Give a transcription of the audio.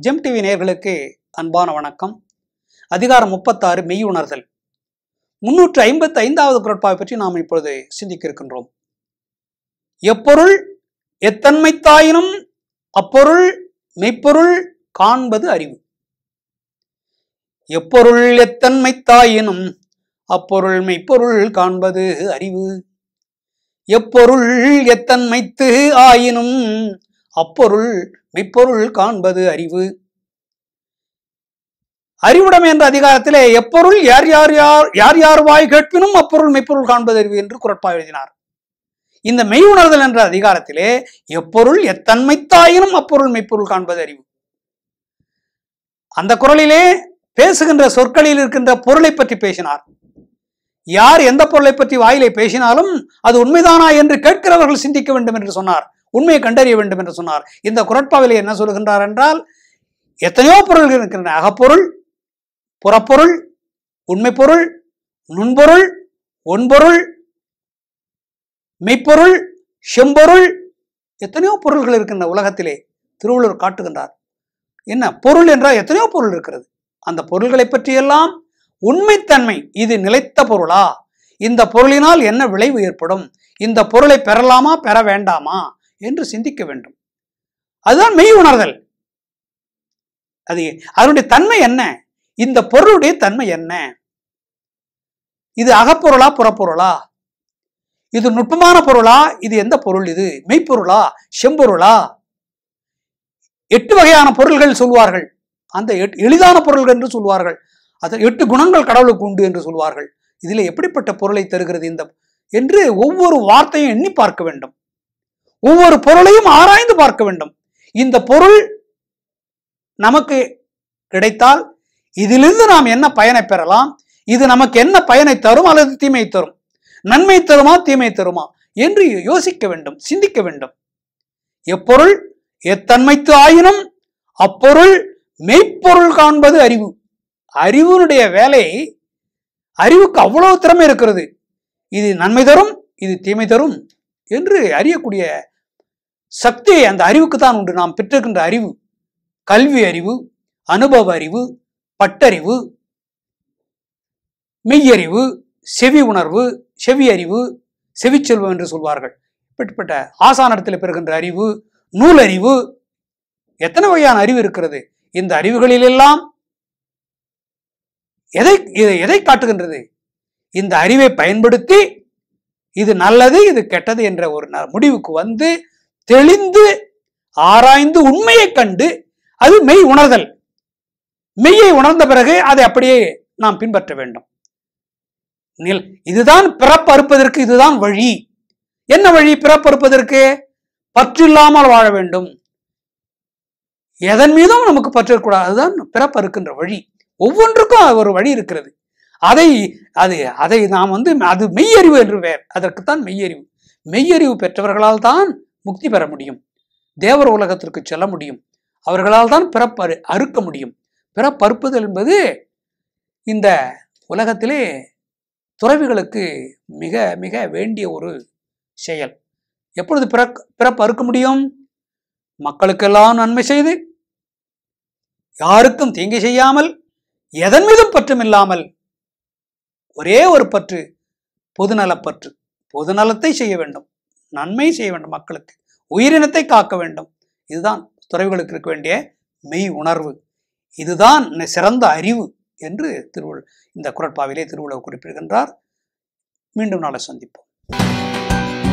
GeM TV நேயர்களுக்கு அன்பான வணக்கம். அதிகாரம் 36 மெய் உணர்தல். 355வது குறட்பாவை பற்றி நாம் இப்பொழுது சிந்திக்க இருக்கின்றோம். எப்பொருள் எத்தன்மைத்தாயினும் அப்பொருள் மெய்ப்பொருள் காண்பது அறிவு. எப்பொருள் எத்தன்மைத்தாயினும் அப்பொருள் மெய்ப்பொருள் காண்பது அறிவு. எப்பொருள் எத்தன்மைத்து ஆயினும் அப்பொருள் மெய்ப்பொருள் காண்பது அறிவு. அறிவுடைமை என்ற அதிகாரத்திலே எப்பொருள் யார் யார் வாய் கேட்பினும் அப்பொருள் மெய்ப்பொருள் காண்பது அறிவு என்று குறட்பா எழுதினார். இந்த மெய் உணர்தல் என்ற அதிகாரத்திலே எப்பொருள் எத்தன்மைத்தாயினும் அப்பொருள் மெய்ப்பொருள் காண்பது அறிவு. அந்த குறளிலே பேசுகின்ற சொற்களில் இருக்கின்ற பொருளை பற்றி பேசினார். யார் எந்த பொருளை பற்றி வாயிலை பேசினாலும் அது உண்மைதானா என்று கேட்கிறவர்கள் சிந்திக்க வேண்டும் என்று சொன்னார். உண்மையை கண்டறிய வேண்டும் என்று சொன்னார். இந்த குறட்பாவிலே என்ன சொல்கின்றார் என்றால், எத்தனையோ பொருள்கள் இருக்கின்றன. அகப்பொருள், புறப்பொருள், உண்மை பொருள், நுண்பொருள், ஒன்பொருள், மெய்ப்பொருள், செம்பொருள், எத்தனையோ பொருள்கள் இருக்கின்ற உலகத்திலே திருவள்ளுவர் காட்டுகின்றார். என்ன பொருள் என்றால் எத்தனையோ பொருள் இருக்கிறது. அந்த பொருள்களை பற்றியெல்லாம் உண்மைத்தன்மை, இது நிலைத்த பொருளா, இந்த பொருளினால் என்ன விளைவு ஏற்படும், இந்த பொருளை பெறலாமா பெற வேண்டாமா என்று சிந்திக்க வேண்டும். அதுதான் மெய் உணர்தல். அதனுடைய தன்மை என்ன, இந்த பொருளுடைய தன்மை என்ன, இது அகப்பொருளா புறப்பொருளா, இது நுட்பமான பொருளா, இது எந்த பொருள், இது மெய்ப்பொருளா செம்பொருளா. 8 வகையான பொருள்கள் சொல்வார்கள். அந்த எளிதான பொருள்கள் என்று சொல்வார்கள். அது 8 குணங்கள் கடவுளுக்கு உண்டு என்று சொல்வார்கள். இதில் எப்படிப்பட்ட பொருளை தருகிறது இந்த என்று ஒவ்வொரு வார்த்தையும் எண்ணி பார்க்க வேண்டும். ஒவ்வொரு பொருளையும் ஆராய்ந்து பார்க்க வேண்டும். இந்த பொருள் நமக்கு கிடைத்தால் இதிலிருந்து நாம் என்ன பயனை பெறலாம், இது நமக்கு என்ன பயனை தரும் அல்லது தீமை தரும், நன்மை தருமா தீமை தருமா என்று யோசிக்க வேண்டும், சிந்திக்க வேண்டும். எப்பொருள் எத்தன்மைத்து ஆயினும் அப்பொருள் மெய்ப்பொருள் காண்பது அறிவு. அறிவுனுடைய வேலை, அறிவுக்கு அவ்வளவு திறமை இருக்கிறது. இது நன்மை தரும், இது தீமை தரும் என்று அறியக்கூடிய சக்தி அந்த அறிவுக்கு தான் உண்டு. நாம் பெற்றிருக்கின்ற அறிவு, கல்வி அறிவு, அனுபவ அறிவு, பட்டறிவு, மெய்யறிவு, செவி உணர்வு, செவி அறிவு, செவிச்செல்வம் என்று சொல்வார்கள். இப்படிப்பட்ட ஆசானிடத்தில் பெறுகின்ற அறிவு, நூலறிவு, எத்தனை வகையான அறிவு இருக்கிறது. இந்த அறிவுகளிலெல்லாம் எதை காட்டுகின்றது, இந்த அறிவை பயன்படுத்தி இது நல்லது இது கெட்டது என்ற ஒரு முடிவுக்கு வந்து தெளிந்து ஆராய்ந்து உண்மையை கண்டு, அது மெய் உணர்தல். மெய்யை உணர்ந்த பிறகு அதை அப்படியே நாம் பின்பற்ற வேண்டும். இதுதான் பிறப்பறுப்பதற்கு இதுதான் வழி. என்ன வழி பிறப்பறுப்பதற்கு? பற்றில்லாமல் வாழ வேண்டும். எதன் மீதும் நமக்கு பற்றக்கூடாது. அதுதான் பிறப்பறுக்கின்ற வழி. ஒவ்வொன்றுக்கும் ஒரு வழி இருக்கிறது. அதை நாம் அது மெய்யறிவு என்று பெயர். அதற்குத்தான் மெய்யறிவு. மெய்யறிவு பெற்றவர்களால் தான் முக்தி பெற முடியும், தேவர் உலகத்திற்கு செல்ல முடியும். அவர்களால் தான் அறுக்க முடியும். பிறப்பறுப்புதல் என்பது இந்த உலகத்திலே துறவிகளுக்கு மிக மிக வேண்டிய ஒரு செயல். எப்பொழுது பிறப்பு அறுக்க முடியும்? மக்களுக்கெல்லாம் நன்மை செய்து, யாருக்கும் தீங்கு செய்யாமல், எதன் மீதும் பற்றும் இல்லாமல், ஒரே ஒரு பற்று, பொதுநலப்பற்று. பொதுநலத்தை செய்ய வேண்டும், நன்மை செய்ய வேண்டும், மக்களுக்கு உயிரினத்தை காக்க வேண்டும். இதுதான் துறவிகளுக்கு இருக்க வேண்டிய மெய் உணர்வு. இதுதான் சிறந்த அறிவு என்று இந்த குறட்பாவிலே திருவள்ளுவர் குறிப்பிடுகின்றார். மீண்டும் நாளை சந்திப்போம்.